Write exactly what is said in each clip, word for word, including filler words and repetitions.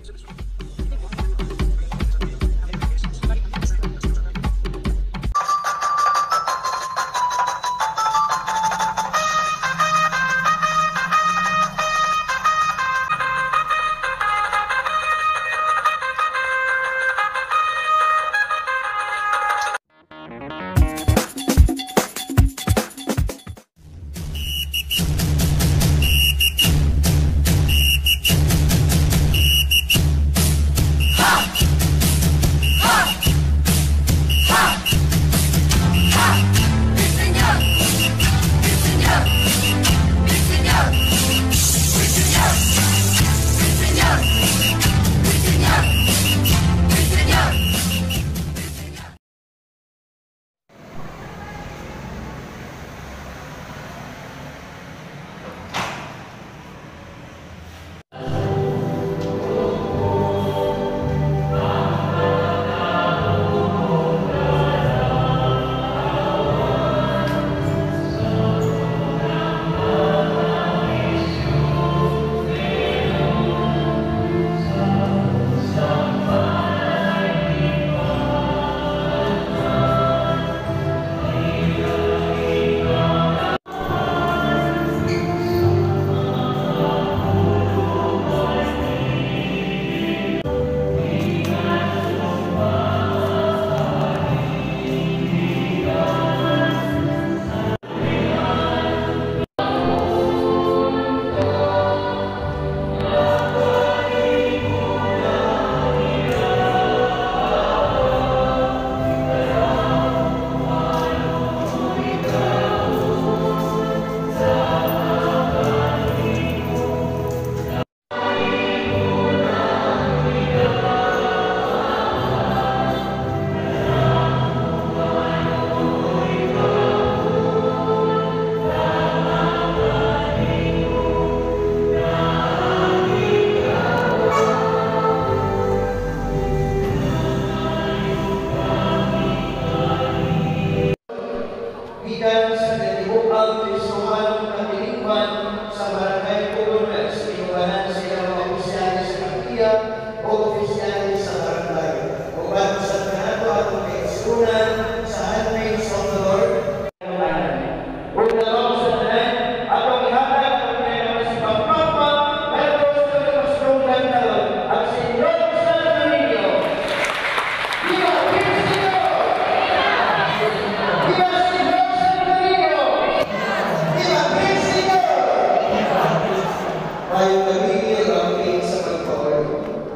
Tayo nagigil ang tingin sa pagkawan.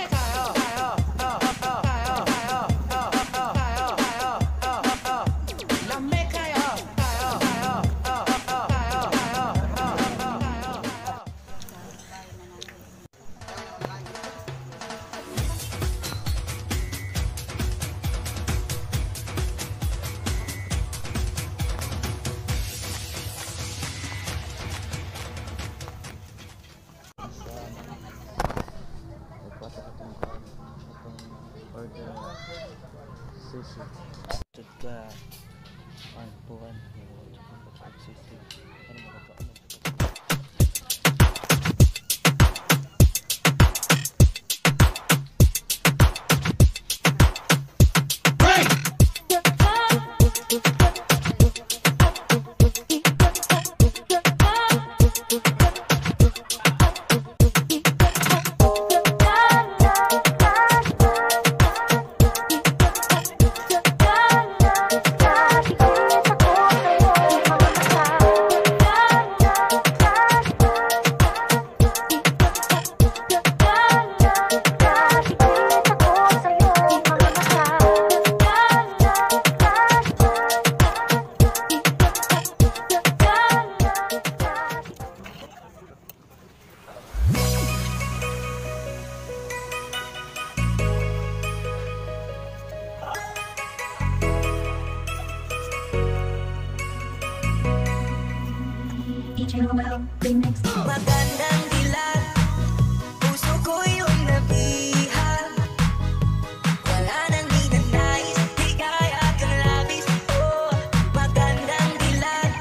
Juga puan sisi Magandang dilag, puso ko yung nabihan. Wala nang ninanais, di kaya kang labis. Oh, magandang dilag.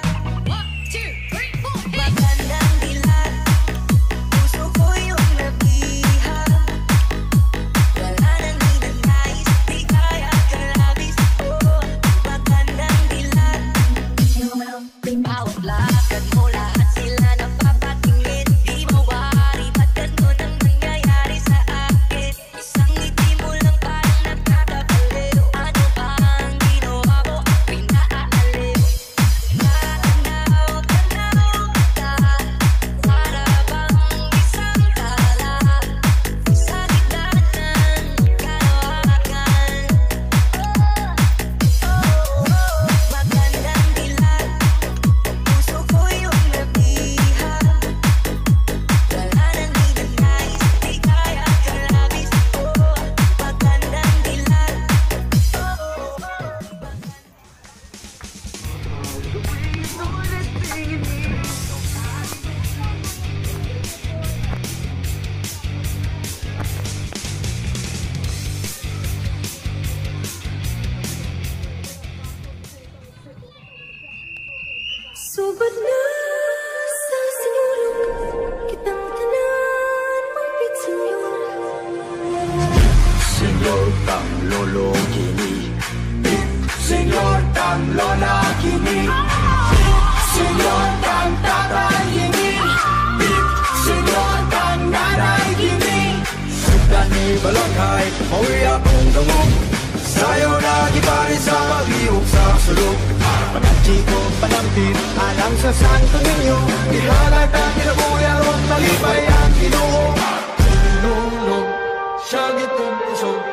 Magandang dilag, puso ko yung nabihan. Wala nang ninanais, di kaya kang labis. Oh, magandang dilag. Bawat lakad mo, lahat sila napapatingin. Di mawari, ba't ganun ang nangyayari sa akin? Isang ngiti mo lang parang nagkakabaliw. Ano ba ang ginawa ko? Ako'y naaaliw. Natanaw, tanaw kita, para bang isang tala sa gitna ng kalawakan. Oh, oh, oh, magandang dilag, puso ko yung nabihan. Wala nang ninanais, di kaya kang labis. Oh, magandang dilag. Oh, oh, oh. Sugod na sa sinulog kitang tanan mapit senyor. Senyor kang lolo kini, senyor kang lola kini, senyor kang tatay kini, senyor kang nanay kini. Sudan ni balanghay, mawi akong gamong. Sayo na gipari sa pag-iwag sa sulok. Panagchi ko panampin, alam sa santo ninyo. Ihalag ang kinabuya ron, malipay ang Ginoo. Tinulong siya gitong puso.